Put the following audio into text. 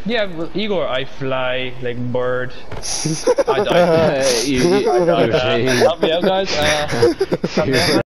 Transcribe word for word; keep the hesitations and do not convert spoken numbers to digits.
Yeah, well, Igor, I fly like bird. I die. Uh, you, you, I die. you're Uh, help me out, guys. Uh, help me out.